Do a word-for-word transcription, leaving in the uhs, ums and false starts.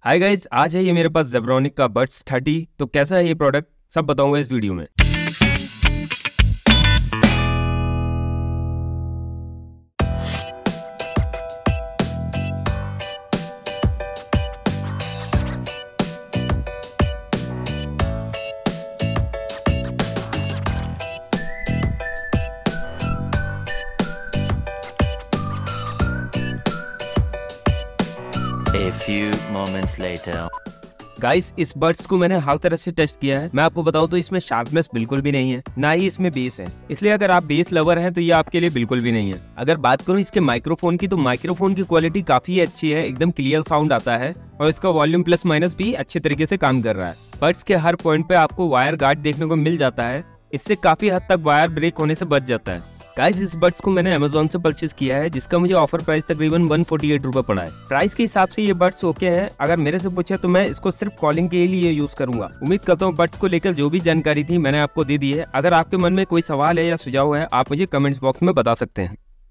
Hi guys, आज है ये मेरे पास जेब्रॉनिक का बड्स थर्टी। तो कैसा है ये प्रोडक्ट सब बताऊंगा इस वीडियो में। A few moments later. Guys, इस बड्स को मैंने हर तरह से टेस्ट किया है। मैं आपको बताऊं तो इसमें शार्पनेस बिल्कुल भी नहीं है, ना ही इसमें बेस है। इसलिए अगर आप बेस लवर हैं तो ये आपके लिए बिल्कुल भी नहीं है। अगर बात करूं इसके माइक्रोफोन की, तो माइक्रोफोन की क्वालिटी काफी अच्छी है, एकदम क्लियर साउंड आता है और इसका वॉल्यूम प्लस माइनस भी अच्छे तरीके से काम कर रहा है। बड्स के हर पॉइंट पे आपको वायर गार्ड देखने को मिल जाता है, इससे काफी हद तक वायर ब्रेक होने से बच जाता है। गाइस, इस बड्स को मैंने अमेज़न से परचेज किया है, जिसका मुझे ऑफर प्राइस तकरीबन वन फोर्टी एट रुपए पड़ा है। प्राइस के हिसाब से ये बड्स ओके हैं। अगर मेरे से पूछे तो मैं इसको सिर्फ कॉलिंग के लिए यूज करूंगा। उम्मीद करता हूँ बड्स को लेकर जो भी जानकारी थी मैंने आपको दे दी है। अगर आपके मन में कोई सवाल है या सुझाव है, आप मुझे कमेंट्स बॉक्स में बता सकते हैं।